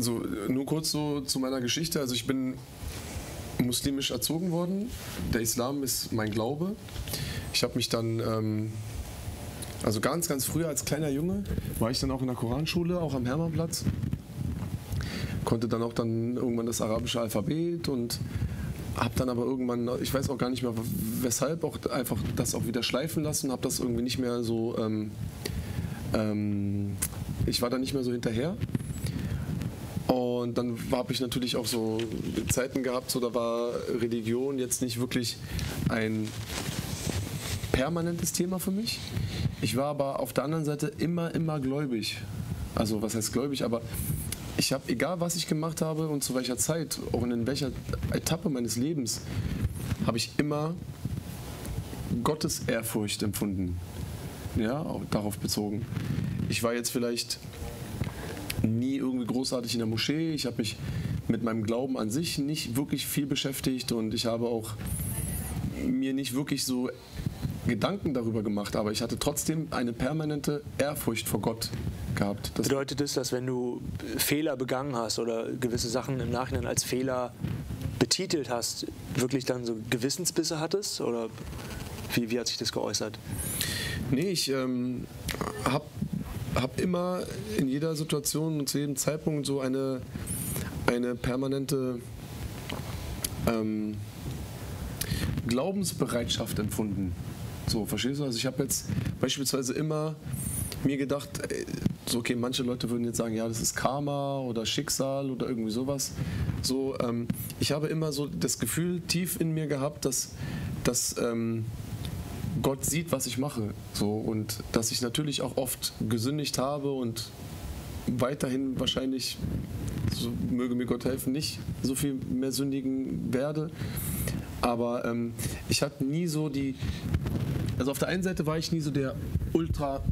Also nur kurz so zu meiner Geschichte. Also ich bin muslimisch erzogen worden. Der Islam ist mein Glaube. Ich habe mich dann, also ganz, ganz früh als kleiner Junge, war ich dann auch in der Koranschule, auch am Hermannplatz. Konnte dann auch irgendwann das arabische Alphabet und habe dann aber irgendwann, ich weiß auch gar nicht mehr weshalb, auch einfach das auch wieder schleifen lassen, habe das irgendwie nicht mehr so, ich war da nicht mehr so hinterher. Und dann habe ich natürlich auch so Zeiten gehabt, so da war Religion jetzt nicht wirklich ein permanentes Thema für mich. Ich war aber auf der anderen Seite immer gläubig. Also was heißt gläubig, aber ich habe, egal was ich gemacht habe und zu welcher Zeit, auch in welcher Etappe meines Lebens, habe ich immer Gottes Ehrfurcht empfunden. Ja, auch darauf bezogen. Ich war jetzt vielleicht nie irgendwie großartig in der Moschee. Ich habe mich mit meinem Glauben an sich nicht wirklich viel beschäftigt und ich habe auch mir nicht wirklich so Gedanken darüber gemacht, aber ich hatte trotzdem eine permanente Ehrfurcht vor Gott gehabt. Bedeutet das, dass wenn du Fehler begangen hast oder gewisse Sachen im Nachhinein als Fehler betitelt hast, wirklich dann so Gewissensbisse hattest? Oder wie hat sich das geäußert? Nee, ich hab immer in jeder Situation und zu jedem Zeitpunkt so eine permanente Glaubensbereitschaft empfunden. So, verstehst du? Also ich habe jetzt beispielsweise immer mir gedacht, so okay, manche Leute würden jetzt sagen, ja, das ist Karma oder Schicksal oder irgendwie sowas. So, ich habe immer so das Gefühl tief in mir gehabt, dass Gott sieht, was ich mache. So, und dass ich natürlich auch oft gesündigt habe und weiterhin wahrscheinlich, so möge mir Gott helfen, nicht so viel mehr sündigen werde. Aber ich hatte nie so also auf der einen Seite war ich nie so der ultra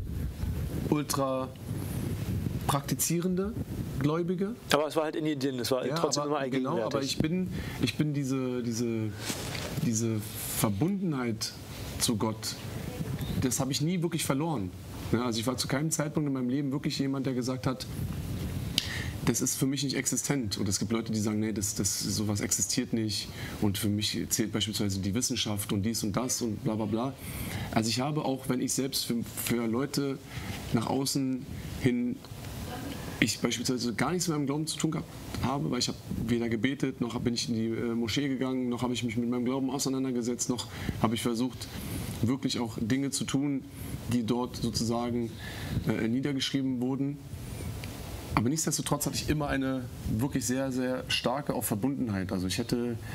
praktizierende Gläubige. Aber es war halt in dir drin, es war ja, trotzdem immer eigenwärtig. Genau, aber ich bin diese Verbundenheit zu Gott, das habe ich nie wirklich verloren. Ja, also ich war zu keinem Zeitpunkt in meinem Leben wirklich jemand, der gesagt hat, das ist für mich nicht existent. Und es gibt Leute, die sagen, nee, sowas existiert nicht. Und für mich zählt beispielsweise die Wissenschaft und dies und das und bla bla bla. Also ich habe auch, wenn ich selbst für Leute nach außen hin, ich beispielsweise gar nichts mit meinem Glauben zu tun gehabt habe, weil ich habe weder gebetet, noch bin ich in die Moschee gegangen, noch habe ich mich mit meinem Glauben auseinandergesetzt, noch habe ich versucht, wirklich auch Dinge zu tun, die dort sozusagen niedergeschrieben wurden. Aber nichtsdestotrotz hatte ich immer eine wirklich sehr, sehr starke auch Verbundenheit. Also ich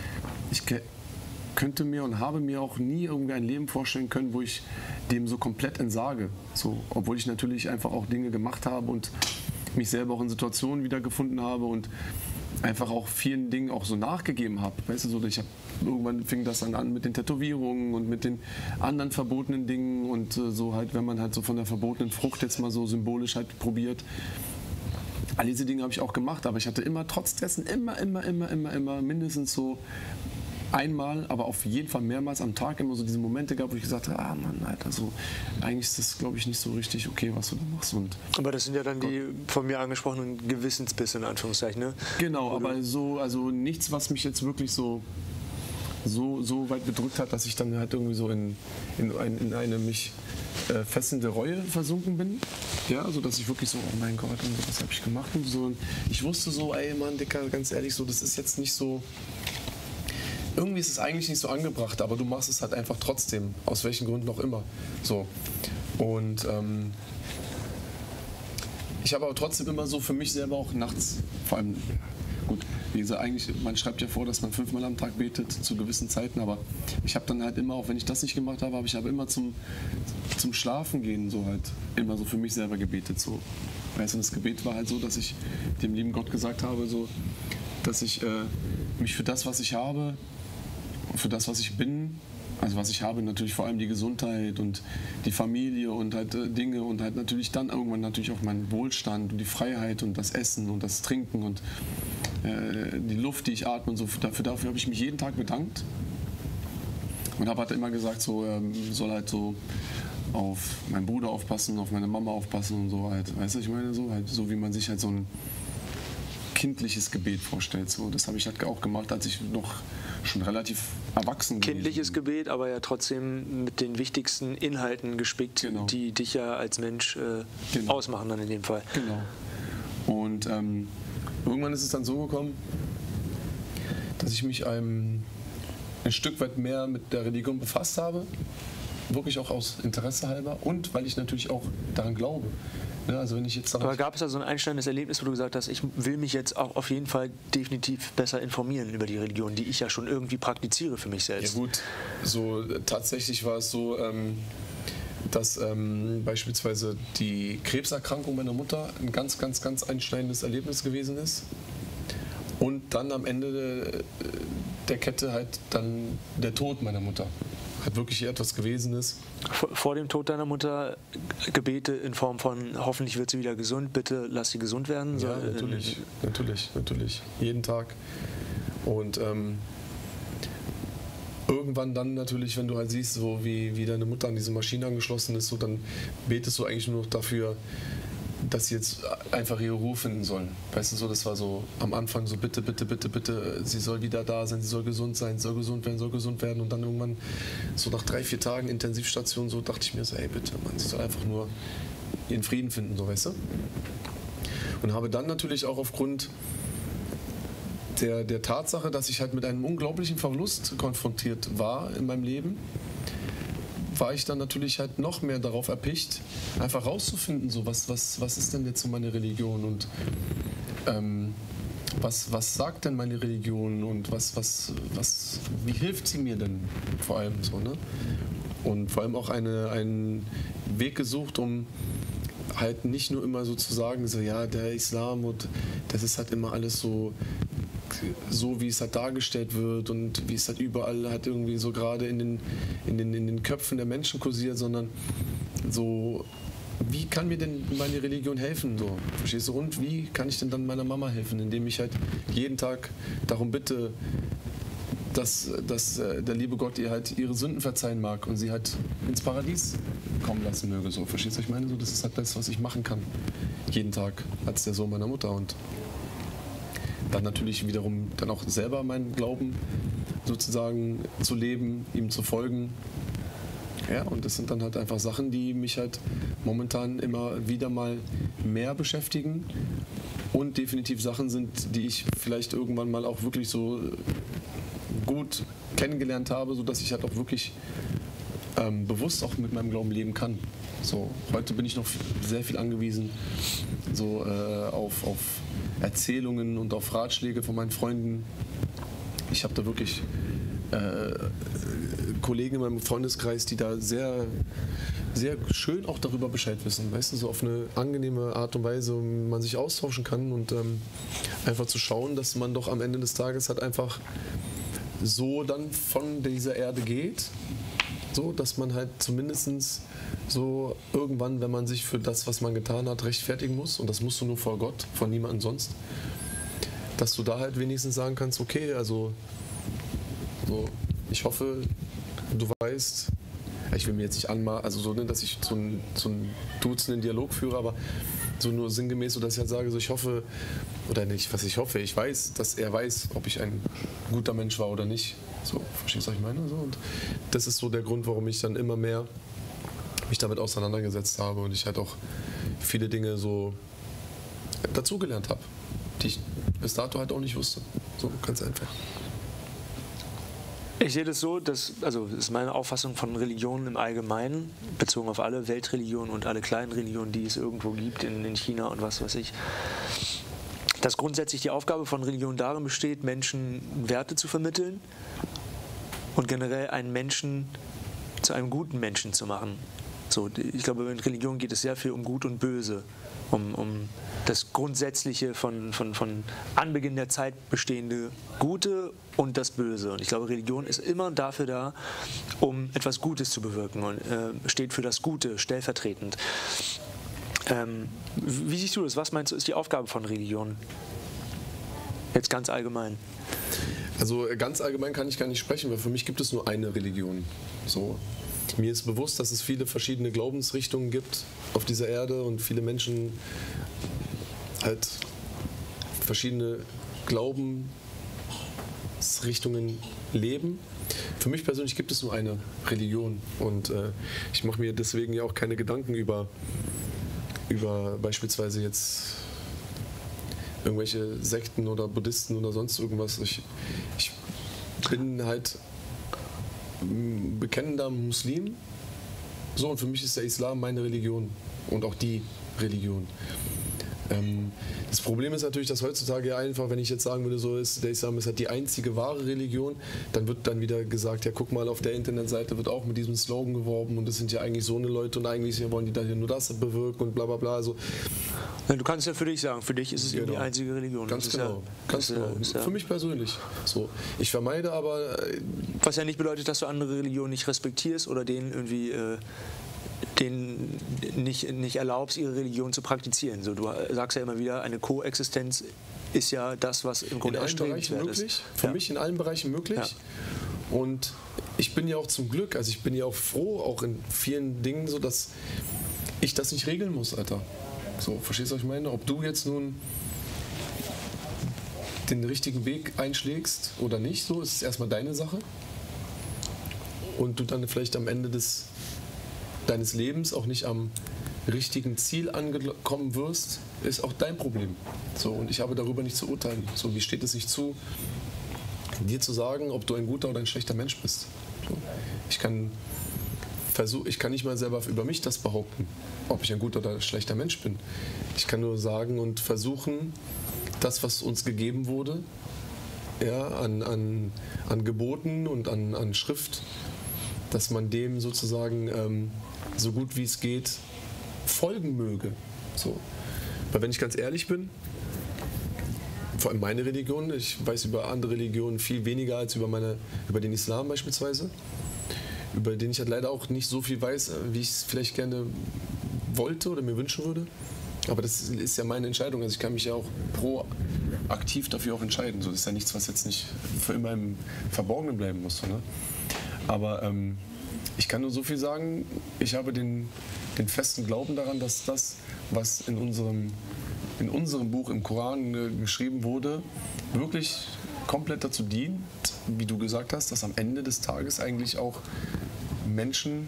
könnte mir und habe mir auch nie irgendwie ein Leben vorstellen können, wo ich dem so komplett entsage. So, obwohl ich natürlich einfach auch Dinge gemacht habe und mich selber auch in Situationen wiedergefunden habe und einfach auch vielen Dingen auch so nachgegeben habe. Weißt du, so, irgendwann fing das dann an mit den Tätowierungen und mit den anderen verbotenen Dingen und so halt, wenn man halt so von der verbotenen Frucht jetzt mal so symbolisch halt probiert. All diese Dinge habe ich auch gemacht, aber ich hatte immer trotz dessen immer mindestens so einmal, aber auf jeden Fall mehrmals am Tag immer so diese Momente gehabt, wo ich gesagt habe, Mann, Alter, so, eigentlich ist das, glaube ich, nicht so richtig okay, was du da machst. Aber das sind ja dann die von mir angesprochenen Gewissensbisse, in Anführungszeichen, ne? Genau, aber so, also nichts, was mich jetzt wirklich so weit bedrückt hat, dass ich dann halt irgendwie so in eine mich fesselnde Reue versunken bin. Ja, also dass ich wirklich so, oh mein Gott, und was habe ich gemacht und so. Und ich wusste so, ey Mann, Dicker, ganz ehrlich, so, das ist jetzt nicht so. Irgendwie ist es eigentlich nicht so angebracht, aber du machst es halt einfach trotzdem, aus welchen Gründen auch immer. So. Und ich habe aber trotzdem immer so für mich selber auch nachts, vor allem, gut, wie gesagt, eigentlich, man schreibt ja vor, dass man 5-mal am Tag betet zu gewissen Zeiten, aber ich habe dann halt immer, auch wenn ich das nicht gemacht habe, habe ich aber immer zum Schlafen gehen so halt immer so für mich selber gebetet. So. Weißt du, das Gebet war halt so, dass ich dem lieben Gott gesagt habe, so, dass ich mich für das, was ich habe, für das, was ich bin, also was ich habe, natürlich vor allem die Gesundheit und die Familie und halt Dinge und halt natürlich dann irgendwann natürlich auch meinen Wohlstand und die Freiheit und das Essen und das Trinken und die Luft, die ich atme und so, dafür habe ich mich jeden Tag bedankt und habe halt immer gesagt, so soll halt so auf meinen Bruder aufpassen, auf meine Mama aufpassen und so halt, weißt du, ich meine, so halt so wie man sich halt so ein kindliches Gebet vorstellt. So, das habe ich halt auch gemacht, als ich noch schon relativ erwachsen gewesen Kindliches Gebet, aber ja trotzdem mit den wichtigsten Inhalten gespickt, Genau. die dich ja als Mensch Genau. ausmachen dann in dem Fall. Genau. Und irgendwann ist es dann so gekommen, dass ich mich ein Stück weit mehr mit der Religion befasst habe, wirklich auch aus Interesse halber und weil ich natürlich auch daran glaube. Ja, also wenn ich jetzt Aber gab es da so ein einschneidendes Erlebnis, wo du gesagt hast, ich will mich jetzt auch auf jeden Fall definitiv besser informieren über die Religion, die ich ja schon irgendwie praktiziere für mich Ja selbst? gut, so tatsächlich war es so, dass beispielsweise die Krebserkrankung meiner Mutter ein ganz, ganz, ganz einschneidendes Erlebnis gewesen ist. Und dann am Ende der Kette halt dann der Tod meiner Mutter. Halt wirklich etwas gewesen ist. Vor dem Tod deiner Mutter Gebete in Form von hoffentlich wird sie wieder gesund, bitte lass sie gesund werden? Ja, natürlich. Jeden Tag. Und irgendwann dann natürlich, wenn du halt siehst, so wie deine Mutter an diese Maschine angeschlossen ist, so, dann betest du eigentlich nur noch dafür, dass sie jetzt einfach ihre Ruhe finden sollen. Weißt du, so, das war so am Anfang so, bitte, bitte, bitte, bitte, sie soll wieder da sein, sie soll gesund sein, soll gesund werden. Und dann irgendwann, so nach 3-4 Tagen Intensivstation, so dachte ich mir so, ey, bitte, Mann, sie soll einfach nur ihren Frieden finden, so, weißt du? Und habe dann natürlich auch aufgrund der Tatsache, dass ich halt mit einem unglaublichen Verlust konfrontiert war in meinem Leben, war ich dann natürlich halt noch mehr darauf erpicht, einfach rauszufinden, so was ist denn jetzt so meine Religion und was sagt denn meine Religion und wie hilft sie mir denn vor allem so, ne? Und vor allem auch einen Weg gesucht, um halt nicht nur immer so zu sagen, so ja, der Islam und das ist halt immer alles so, wie es halt dargestellt wird und wie es halt überall halt irgendwie so gerade in den Köpfen der Menschen kursiert, sondern so, wie kann mir denn meine Religion helfen? So, verstehst du? Und wie kann ich denn dann meiner Mama helfen, indem ich halt jeden Tag darum bitte, dass der liebe Gott ihr halt ihre Sünden verzeihen mag und sie halt ins Paradies kommen lassen möge. So, verstehst du, was ich meine? So, das ist halt das, was ich machen kann. Jeden Tag als der Sohn meiner Mutter. Und dann natürlich wiederum dann auch selber meinen Glauben sozusagen zu leben, ihm zu folgen. Ja, und das sind dann halt einfach Sachen, die mich halt momentan immer wieder mal mehr beschäftigen und definitiv Sachen sind, die ich vielleicht irgendwann mal auch wirklich so gut kennengelernt habe, sodass ich halt auch wirklich bewusst auch mit meinem Glauben leben kann. So, heute bin ich noch sehr viel angewiesen so, auf Erzählungen und auf Ratschläge von meinen Freunden. Ich habe da wirklich Kollegen in meinem Freundeskreis, die da sehr, sehr schön auch darüber Bescheid wissen. Weißt du, so auf eine angenehme Art und Weise, man sich austauschen kann und einfach zu schauen, dass man doch am Ende des Tages halt einfach so dann von dieser Erde geht, so dass man halt zumindest so irgendwann, wenn man sich für das, was man getan hat, rechtfertigen muss, und das musst du nur vor Gott, vor niemandem sonst, dass du da halt wenigstens sagen kannst, okay, also so, ich hoffe, du weißt, ich will mir jetzt nicht anmachen, also so, dass ich so einen duzenden Dialog führe, aber so nur sinngemäß, so dass ich halt sage, so ich hoffe, oder nicht, was ich hoffe, ich weiß, dass er weiß, ob ich ein guter Mensch war oder nicht. So, verstehst du, was ich meine? So, und das ist so der Grund, warum ich dann immer mehr mich damit auseinandergesetzt habe und ich halt auch viele Dinge so dazugelernt habe, die ich bis dato halt auch nicht wusste. So, ganz einfach. Ich sehe das so, das ist meine Auffassung von Religionen im Allgemeinen, bezogen auf alle Weltreligionen und alle kleinen Religionen, die es irgendwo gibt, in China und was weiß ich, dass grundsätzlich die Aufgabe von Religion darin besteht, Menschen Werte zu vermitteln und generell einen Menschen zu einem guten Menschen zu machen. So, ich glaube, in Religion geht es sehr viel um Gut und Böse, um das Grundsätzliche von Anbeginn der Zeit bestehende Gute und das Böse. Und ich glaube, Religion ist immer dafür da, um etwas Gutes zu bewirken und steht für das Gute stellvertretend. Wie siehst du das? Was meinst du, ist die Aufgabe von Religion? Jetzt ganz allgemein. Also ganz allgemein kann ich gar nicht sprechen, weil für mich gibt es nur eine Religion. So. Mir ist bewusst, dass es viele verschiedene Glaubensrichtungen gibt auf dieser Erde und viele Menschen halt verschiedene Glaubensrichtungen leben. Für mich persönlich gibt es nur eine Religion und ich mache mir deswegen ja auch keine Gedanken über beispielsweise jetzt irgendwelche Sekten oder Buddhisten oder sonst irgendwas. Ich bin halt ein bekennender Muslim. So, und für mich ist der Islam meine Religion und auch die Religion. Das Problem ist natürlich, dass heutzutage ja einfach, wenn ich jetzt sagen würde, so ist der Islam ist halt die einzige wahre Religion, dann wird dann wieder gesagt, ja guck mal, auf der Internetseite wird auch mit diesem Slogan geworben und das sind ja eigentlich so eine Leute und eigentlich wollen die da hier nur das bewirken und bla bla bla. Also, ja, du kannst ja für dich sagen, für dich ist es eben die einzige Religion. Ganz genau, ganz genau. Für mich persönlich. So. Ich vermeide aber... Was ja nicht bedeutet, dass du andere Religionen nicht respektierst oder denen irgendwie... denen nicht erlaubst, ihre Religion zu praktizieren. So, du sagst ja immer wieder, eine Koexistenz ist ja das, was im Grunde erstrebenswert ist. Für mich in allen Bereichen möglich. Ja. Und ich bin ja auch zum Glück, also ich bin ja auch froh, auch in vielen Dingen, so dass ich das nicht regeln muss, Alter. So, verstehst du, was ich meine? Ob du jetzt nun den richtigen Weg einschlägst oder nicht, so ist es erstmal deine Sache. Und du dann vielleicht am Ende deines Lebens auch nicht am richtigen Ziel angekommen wirst, ist auch dein Problem. So, und ich habe darüber nicht zu urteilen. So, wie steht es nicht zu, dir zu sagen, ob du ein guter oder ein schlechter Mensch bist. So, ich kann nicht mal selber über mich das behaupten, ob ich ein guter oder schlechter Mensch bin. Ich kann nur sagen und versuchen, das, was uns gegeben wurde, ja, an Geboten und an Schrift, dass man dem sozusagen so gut wie es geht folgen möge. So. Weil wenn ich ganz ehrlich bin, vor allem meine Religion, ich weiß über andere Religionen viel weniger als über den Islam beispielsweise, über den ich halt leider auch nicht so viel weiß, wie ich es vielleicht gerne wollte oder mir wünschen würde. Aber das ist ja meine Entscheidung. Also ich kann mich ja auch proaktiv dafür auch entscheiden. So, das ist ja nichts, was jetzt nicht für immer im Verborgenen bleiben muss. Ne? Aber ich kann nur so viel sagen, ich habe den festen Glauben daran, dass das, was in unserem Buch im Koran geschrieben wurde, wirklich komplett dazu dient, wie du gesagt hast, dass am Ende des Tages eigentlich auch Menschen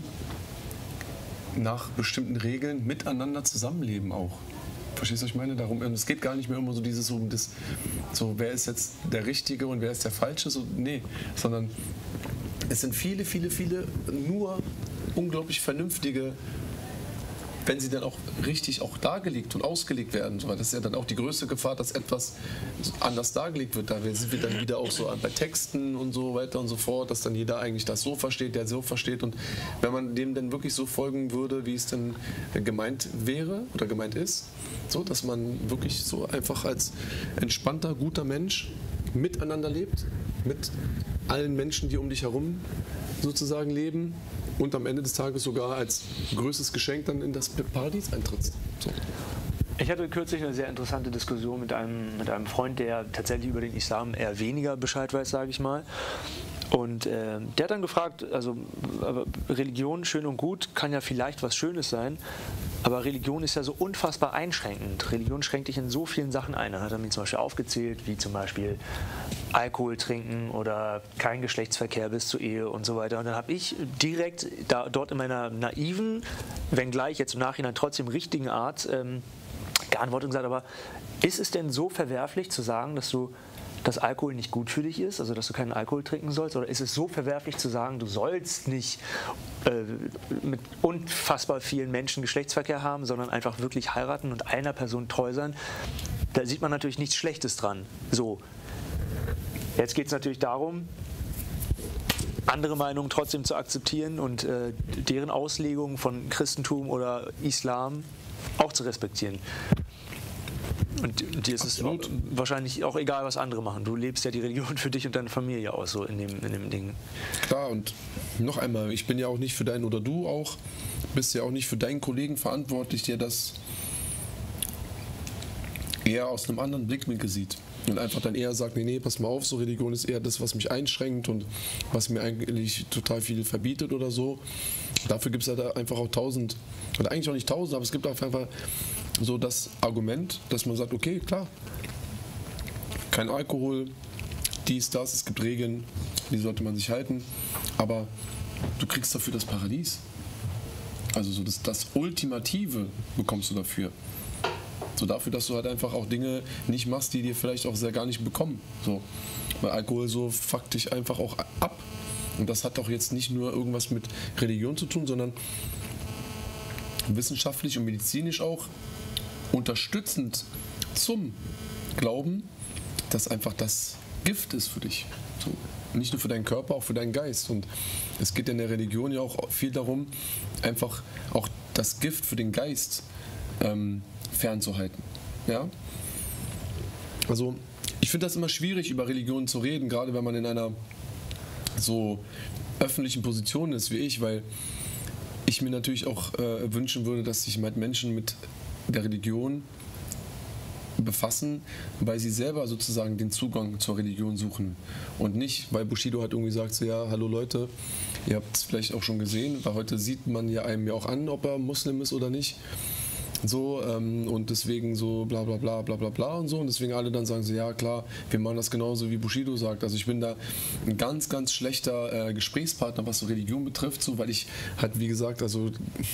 nach bestimmten Regeln miteinander zusammenleben auch. Verstehst du, was ich meine? Darum, es geht gar nicht mehr immer so dieses, so wer ist jetzt der Richtige und wer ist der Falsche, so, nee, sondern es sind viele, viele, viele nur unglaublich vernünftige, wenn sie dann auch richtig auch dargelegt und ausgelegt werden. Das ist ja dann auch die größte Gefahr, dass etwas anders dargelegt wird. Da sind wir dann wieder auch so bei Texten und so weiter und so fort, dass dann jeder eigentlich das so versteht, der so versteht. Und wenn man dem dann wirklich so folgen würde, wie es dann gemeint wäre oder gemeint ist, so, dass man wirklich so einfach als entspannter, guter Mensch miteinander lebt, mit allen Menschen, die um dich herum sozusagen leben und am Ende des Tages sogar als größtes Geschenk dann in das Paradies eintrittst. So. Ich hatte kürzlich eine sehr interessante Diskussion mit einem Freund, der tatsächlich über den Islam eher weniger Bescheid weiß, sage ich mal. Und der hat dann gefragt, also Religion, schön und gut, kann ja vielleicht was Schönes sein, aber Religion ist ja so unfassbar einschränkend. Religion schränkt dich in so vielen Sachen ein. Dann hat er mir zum Beispiel aufgezählt, wie zum Beispiel Alkohol trinken oder kein Geschlechtsverkehr bis zur Ehe und so weiter. Und dann habe ich direkt dort in meiner naiven, wenngleich jetzt im Nachhinein trotzdem richtigen Art geantwortet und gesagt, aber ist es denn so verwerflich zu sagen, dass Alkohol nicht gut für dich ist, also dass du keinen Alkohol trinken sollst? Oder ist es so verwerflich zu sagen, du sollst nicht mit unfassbar vielen Menschen Geschlechtsverkehr haben, sondern einfach wirklich heiraten und einer Person treu sein? Da sieht man natürlich nichts Schlechtes dran. So. Jetzt geht es natürlich darum, andere Meinungen trotzdem zu akzeptieren und deren Auslegung von Christentum oder Islam auch zu respektieren. Und dir ist es wahrscheinlich auch egal, was andere machen. Du lebst ja die Religion für dich und deine Familie aus, so in dem Ding. Klar, und noch einmal, ich bin ja auch nicht für deinen, oder du auch, bist ja auch nicht für deinen Kollegen verantwortlich, der das eher aus einem anderen Blickwinkel sieht. Und einfach dann eher sagt, nee, pass mal auf, so Religion ist eher das, was mich einschränkt und was mir eigentlich total viel verbietet oder so. Dafür gibt es ja einfach auch tausend, oder eigentlich auch nicht tausend, aber es gibt einfach so das Argument, dass man sagt, okay, klar, kein Alkohol, dies, das, es gibt Regeln, die sollte man sich halten, aber du kriegst dafür das Paradies. Also so das Ultimative bekommst du dafür. So dafür, dass du halt einfach auch Dinge nicht machst, die dir vielleicht auch sehr gar nicht bekommen. So. Weil Alkohol so fuckt dich einfach auch ab. Und das hat auch jetzt nicht nur irgendwas mit Religion zu tun, sondern wissenschaftlich und medizinisch auch unterstützend zum Glauben, dass einfach das Gift ist für dich. So. Nicht nur für deinen Körper, auch für deinen Geist. Und es geht in der Religion ja auch viel darum, einfach auch das Gift für den Geist fernzuhalten. Ja? Also ich finde das immer schwierig, über Religion zu reden, gerade wenn man in einer so öffentlichen Position ist wie ich, weil ich mir natürlich auch wünschen würde, dass sich halt Menschen mit der Religion befassen, weil sie selber sozusagen den Zugang zur Religion suchen und nicht, weil Bushido halt irgendwie sagt, so, ja, hallo Leute, ihr habt es vielleicht auch schon gesehen, weil heute sieht man ja einem ja auch an, ob er Muslim ist oder nicht. So, und deswegen so bla bla bla bla bla bla und so. Und deswegen alle dann sagen so, ja klar, wir machen das genauso wie Bushido sagt. Also ich bin da ein ganz, ganz schlechter Gesprächspartner, was so Religion betrifft, so, weil ich halt, wie gesagt, also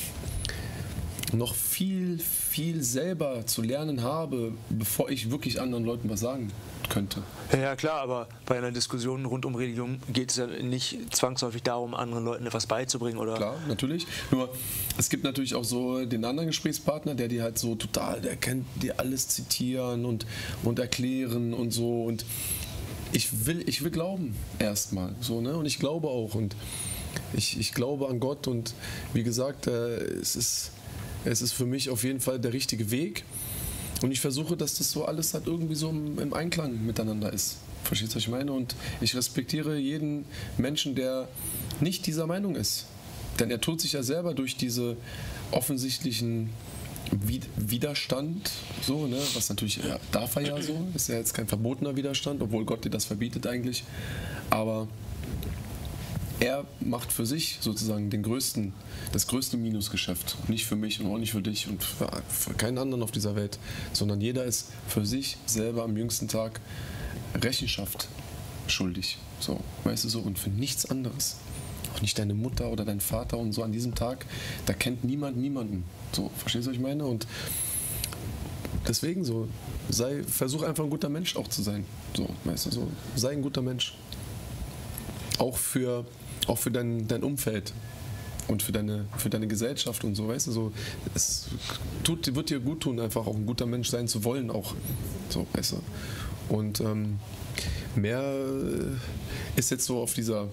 noch viel, viel selber zu lernen habe, bevor ich wirklich anderen Leuten was sagen könnte. Ja klar, aber bei einer Diskussion rund um Religion geht es ja nicht zwangsläufig darum, anderen Leuten etwas beizubringen, oder? Klar, natürlich. Nur es gibt natürlich auch so den anderen Gesprächspartner, der dir halt so total, der kennt dir alles zitieren und erklären und so. Und ich will glauben erstmal, so, ne? Und ich glaube auch und ich glaube an Gott und wie gesagt, es ist für mich auf jeden Fall der richtige Weg. Und ich versuche, dass das so alles halt irgendwie so im Einklang miteinander ist. Verstehst du, was ich meine? Und ich respektiere jeden Menschen, der nicht dieser Meinung ist. Denn er tut sich ja selber durch diese offensichtlichen Widerstand, so, ne? Was natürlich, ja, darf er ja so, ist ja jetzt kein verbotener Widerstand, obwohl Gott dir das verbietet eigentlich. Aber er macht für sich sozusagen das größte Minusgeschäft. Nicht für mich und auch nicht für dich und für keinen anderen auf dieser Welt, sondern jeder ist für sich selber am jüngsten Tag Rechenschaft schuldig. So, weißt du so, und für nichts anderes. Auch nicht deine Mutter oder dein Vater und so an diesem Tag, da kennt niemand niemanden. So, verstehst du, was ich meine? Und deswegen so, versuch einfach ein guter Mensch auch zu sein. So, weißt du, so, sei ein guter Mensch. Auch für dein Umfeld und für deine Gesellschaft und so, weißt du, so, es wird dir gut tun, einfach auch ein guter Mensch sein zu wollen, auch, so, weißt du. Und mehr ist jetzt so auf dieser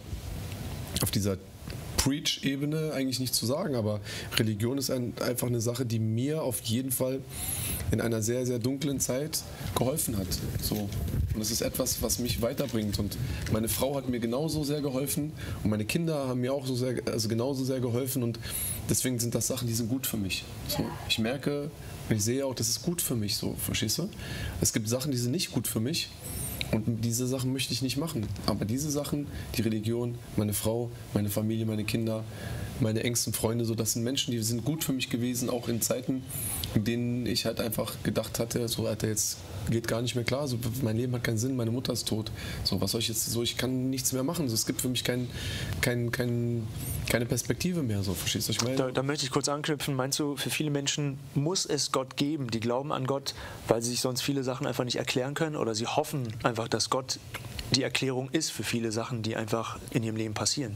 Preach-Ebene eigentlich nicht zu sagen, aber Religion ist einfach eine Sache, die mir auf jeden Fall in einer sehr, sehr dunklen Zeit geholfen hat. So. Und es ist etwas, was mich weiterbringt. Und meine Frau hat mir genauso sehr geholfen und meine Kinder haben mir auch genauso sehr geholfen. Und deswegen sind das Sachen, die sind gut für mich. So. Ich merke, ich sehe auch, das ist gut für mich, so, verstehst du? Es gibt Sachen, die sind nicht gut für mich. Und diese Sachen möchte ich nicht machen. Aber diese Sachen, die Religion, meine Frau, meine Familie, meine Kinder, meine engsten Freunde, so, das sind Menschen, die sind gut für mich gewesen, auch in Zeiten, in denen ich halt einfach gedacht hatte, so, Alter, jetzt geht gar nicht mehr klar, so, mein Leben hat keinen Sinn, meine Mutter ist tot. So, was soll ich jetzt, so, ich kann nichts mehr machen. So, es gibt für mich keine Perspektive mehr, so, verstehst du, was ich meine? Da möchte ich kurz anknüpfen. Meinst du, für viele Menschen muss es Gott geben, die glauben an Gott, weil sie sich sonst viele Sachen einfach nicht erklären können, oder sie hoffen einfach, dass Gott die Erklärung ist für viele Sachen, die einfach in ihrem Leben passieren?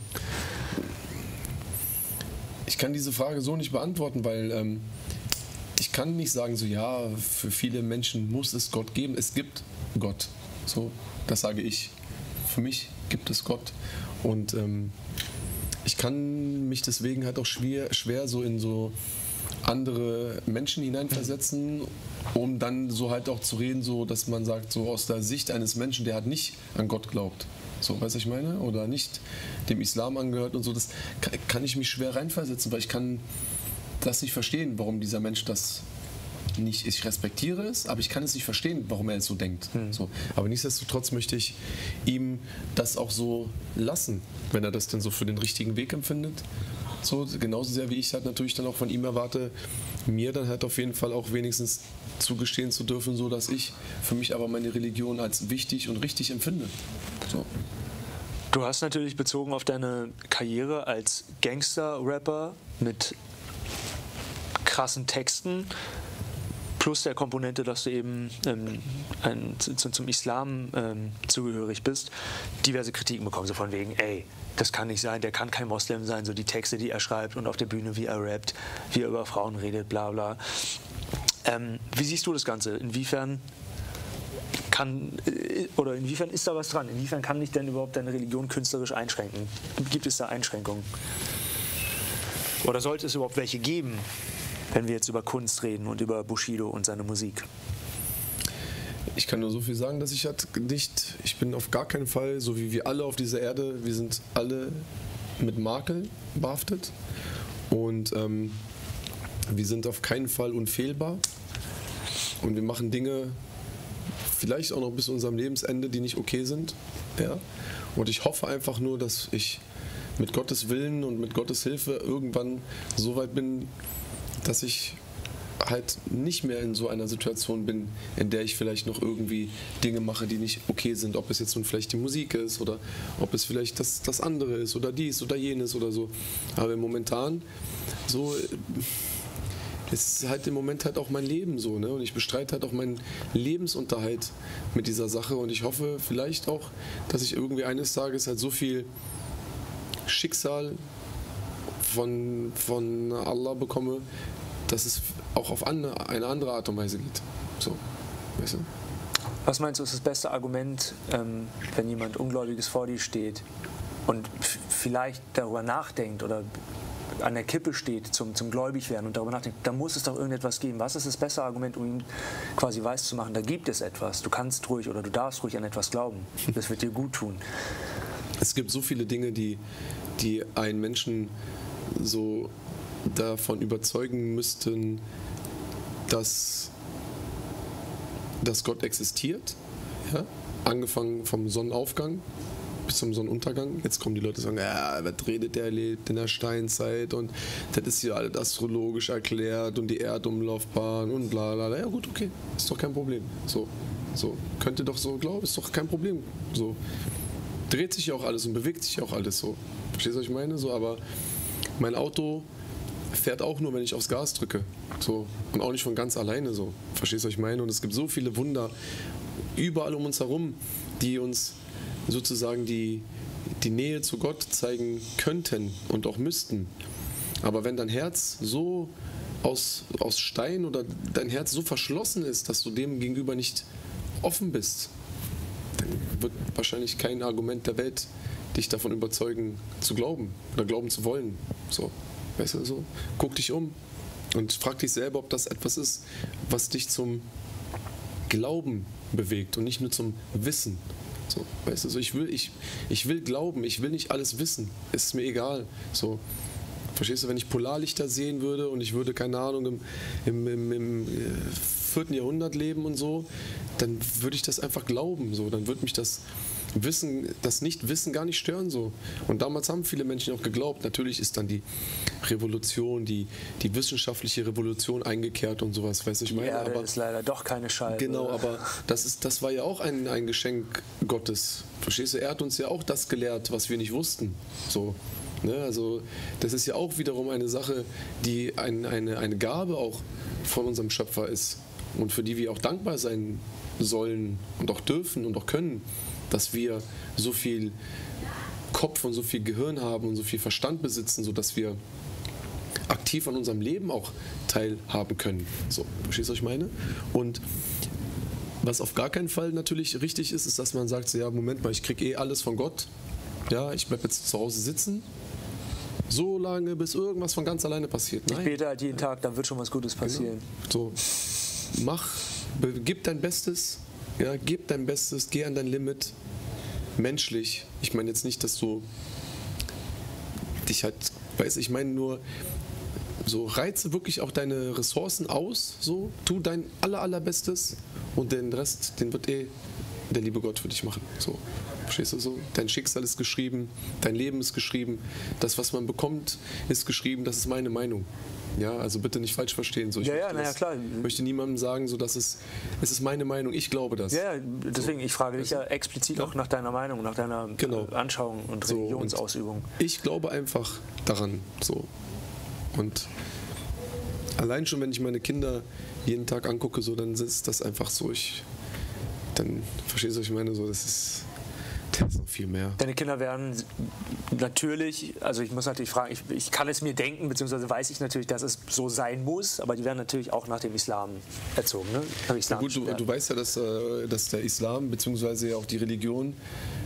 Ich kann diese Frage so nicht beantworten, weil ich kann nicht sagen, so, ja, für viele Menschen muss es Gott geben. Es gibt Gott. So, das sage ich. Für mich gibt es Gott. Und ich kann mich deswegen halt auch schwer so in so andere Menschen hineinversetzen, um dann so halt auch zu reden, so, dass man sagt, so aus der Sicht eines Menschen, der halt nicht an Gott glaubt. So, weißt du, ich meine? Oder nicht dem Islam angehört und so, das kann ich mich schwer reinversetzen, weil ich kann das nicht verstehen, warum dieser Mensch das nicht, ich respektiere es, aber ich kann es nicht verstehen, warum er es so denkt. So. Aber nichtsdestotrotz möchte ich ihm das auch so lassen, wenn er das denn so für den richtigen Weg empfindet. So, genauso sehr wie ich halt natürlich dann auch von ihm erwarte, mir dann halt auf jeden Fall auch wenigstens zugestehen zu dürfen, so dass ich für mich aber meine Religion als wichtig und richtig empfinde. So. Du hast natürlich bezogen auf deine Karriere als Gangster-Rapper mit krassen Texten plus der Komponente, dass du eben zum Islam zugehörig bist, diverse Kritiken bekommen, so von wegen, ey, das kann nicht sein, der kann kein Moslem sein, so die Texte, die er schreibt und auf der Bühne, wie er rappt, wie er über Frauen redet, bla bla. Wie siehst du das Ganze? Inwiefern ist da was dran? Inwiefern kann dich denn überhaupt deine Religion künstlerisch einschränken? Gibt es da Einschränkungen? Oder sollte es überhaupt welche geben, wenn wir jetzt über Kunst reden und über Bushido und seine Musik? Ich kann nur so viel sagen, dass ich bin auf gar keinen Fall, so wie wir alle auf dieser Erde, wir sind alle mit Makel behaftet und wir sind auf keinen Fall unfehlbar und wir machen Dinge, vielleicht auch noch bis zu unserem Lebensende, die nicht okay sind. Ja? Und ich hoffe einfach nur, dass ich mit Gottes Willen und mit Gottes Hilfe irgendwann so weit bin, dass ich halt nicht mehr in so einer Situation bin, in der ich vielleicht noch irgendwie Dinge mache, die nicht okay sind. Ob es jetzt nun vielleicht die Musik ist oder ob es vielleicht das andere ist oder dies oder jenes oder so. Aber momentan so ist halt im Moment halt auch mein Leben so, ne? Und ich bestreite halt auch meinen Lebensunterhalt mit dieser Sache und ich hoffe vielleicht auch, dass ich irgendwie eines Tages halt so viel Schicksal von Allah bekomme, dass es auch auf eine andere Art und Weise geht. So, weißt du? Was meinst du, ist das beste Argument, wenn jemand Ungläubiges vor dir steht und vielleicht darüber nachdenkt oder an der Kippe steht zum Gläubigwerden und darüber nachdenkt, da muss es doch irgendetwas geben. Was ist das beste Argument, um ihm quasi weiszumachen, da gibt es etwas, du kannst ruhig oder du darfst ruhig an etwas glauben, das wird dir gut tun? Es gibt so viele Dinge, die einen Menschen so davon überzeugen müssten, dass Gott existiert. Ja? Angefangen vom Sonnenaufgang bis zum Sonnenuntergang. Jetzt kommen die Leute und sagen, ja, was redet der, lebt in der Steinzeit und das ist ja alles astrologisch erklärt und die Erdumlaufbahn und bla bla bla. Ja gut, okay, ist doch kein Problem. So. Könnt ihr doch so glauben, ist doch kein Problem. So. Dreht sich ja auch alles und bewegt sich ja auch alles so. Verstehst du, was ich meine? So, aber mein Auto fährt auch nur, wenn ich aufs Gas drücke. So. Und auch nicht von ganz alleine so. Verstehst du, was ich meine? Und es gibt so viele Wunder überall um uns herum, die uns sozusagen die Nähe zu Gott zeigen könnten und auch müssten. Aber wenn dein Herz so aus Stein oder dein Herz so verschlossen ist, dass du dem gegenüber nicht offen bist, dann wird wahrscheinlich kein Argument der Welt dich davon überzeugen, zu glauben oder glauben zu wollen. So, weißt du, so, guck dich um und frag dich selber, ob das etwas ist, was dich zum Glauben bewegt und nicht nur zum Wissen. So, weißt du, so, ich will glauben, ich will nicht alles wissen, es ist mir egal. So, verstehst du, wenn ich Polarlichter sehen würde und ich würde, keine Ahnung, im 4. Jahrhundert leben und so, dann würde ich das einfach glauben. So, dann würde mich das Nichtwissen gar nicht stören. So. Und damals haben viele Menschen auch geglaubt. Natürlich ist dann die Revolution, die wissenschaftliche Revolution eingekehrt und sowas, weißt du, ich meine. Ja, aber ist leider doch keine Scheibe. Genau, aber das war ja auch ein Geschenk Gottes. Verstehst du, er hat uns ja auch das gelehrt, was wir nicht wussten. So. Ne? Also das ist ja auch wiederum eine Sache, die eine Gabe auch von unserem Schöpfer ist und für die wir auch dankbar sein sollen und auch dürfen und auch können, dass wir so viel Kopf und so viel Gehirn haben und so viel Verstand besitzen, sodass wir aktiv an unserem Leben auch teilhaben können. So, verstehst du, was ich meine? Und was auf gar keinen Fall natürlich richtig ist, ist, dass man sagt, so, ja, Moment mal, ich kriege alles von Gott. Ja, ich bleibe jetzt zu Hause sitzen, so lange, bis irgendwas von ganz alleine passiert. Nein. Ich bete halt jeden Tag, dann wird schon was Gutes passieren. Genau. So, gib dein Bestes, ja, gib dein Bestes, geh an dein Limit, menschlich. Ich meine jetzt nicht, dass du dich halt, ich meine nur, So, reize wirklich auch deine Ressourcen aus, so, tu dein allerbestes und den Rest, den wird der liebe Gott für dich machen. So, verstehst du so? Dein Schicksal ist geschrieben, dein Leben ist geschrieben, das, was man bekommt, ist geschrieben, das ist meine Meinung. Ja, also bitte nicht falsch verstehen. So, ich klar. möchte niemandem sagen, so, dass es ist meine Meinung, ich glaube das. Ja, deswegen, ich frage dich ja explizit auch nach deiner Meinung, nach deiner Anschauung und Religionsausübung. Und ich glaube einfach daran. So. Und allein schon, wenn ich meine Kinder jeden Tag angucke, so, dann ist das einfach so, dann verstehst du, was ich meine, so, das ist noch viel mehr. Deine Kinder werden natürlich, also ich muss natürlich fragen, ich kann es mir denken, beziehungsweise weiß ich natürlich, dass es so sein muss, aber die werden natürlich auch nach dem Islam erzogen. Ne? Ja, gut, du weißt ja, dass der Islam, beziehungsweise auch die Religion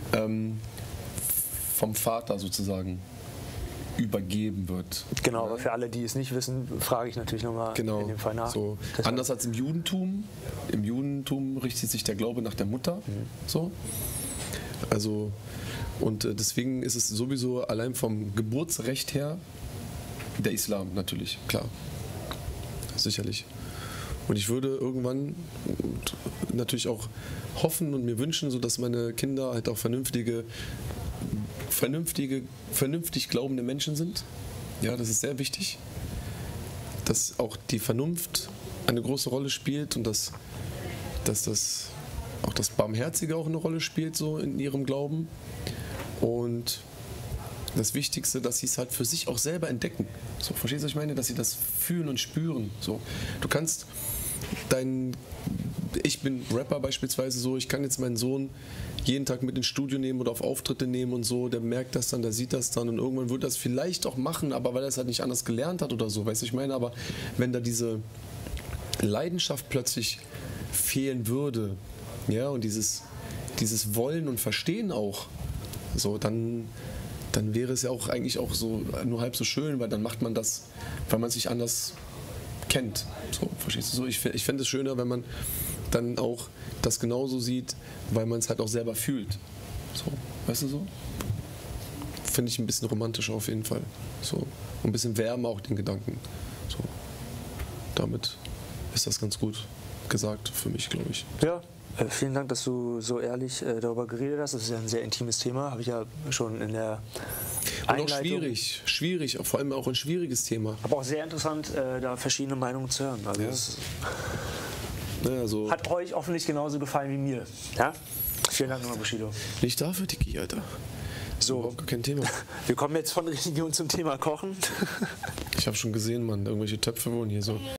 vom Vater sozusagen übergeben wird. Genau, aber für alle, die es nicht wissen, frage ich natürlich nochmal in dem Fall nach. So. Anders als im Judentum. Im Judentum richtet sich der Glaube nach der Mutter. So. Also, und deswegen ist es sowieso allein vom Geburtsrecht her der Islam natürlich, klar. Sicherlich. Und ich würde irgendwann natürlich auch hoffen und mir wünschen, so dass meine Kinder halt auch vernünftig glaubende Menschen sind. Ja, das ist sehr wichtig. Dass auch die Vernunft eine große Rolle spielt und dass auch das Barmherzige auch eine Rolle spielt, so in ihrem Glauben. Und das Wichtigste, dass sie es halt für sich auch selber entdecken. So, verstehst du, was ich meine? Dass sie das fühlen und spüren. So, du kannst ich bin Rapper beispielsweise so, ich kann jetzt meinen Sohn jeden Tag mit ins Studio nehmen oder auf Auftritte nehmen und so, der merkt das dann, der sieht das dann und irgendwann wird das vielleicht auch machen, aber weil er es halt nicht anders gelernt hat oder so, weißt du, ich meine, aber wenn da diese Leidenschaft plötzlich fehlen würde, ja, und dieses Wollen und Verstehen auch, so, dann wäre es ja auch eigentlich auch so nur halb so schön, weil dann macht man das, weil man sich anders kennt. So, verstehst du so? Ich fände es schöner, wenn man dann auch das genauso sieht, weil man es halt auch selber fühlt. So, weißt du so? Finde ich ein bisschen romantischer auf jeden Fall. So, und ein bisschen wärmer auch den Gedanken. So, damit ist das ganz gut gesagt für mich, glaube ich. Ja. Vielen Dank, dass du so ehrlich darüber geredet hast. Das ist ja ein sehr intimes Thema, habe ich ja schon in der Einleitung. Und auch schwierig, vor allem auch ein schwieriges Thema. Aber auch sehr interessant, da verschiedene Meinungen zu hören. Also ja. Hat euch hoffentlich genauso gefallen wie mir. Ja? Vielen Dank nochmal, Bushido. Nicht dafür, Dicky, Alter. So, überhaupt gar kein Thema. Wir kommen jetzt von Religion zum Thema Kochen. Ich habe schon gesehen, Mann, irgendwelche Töpfe wurden hier so.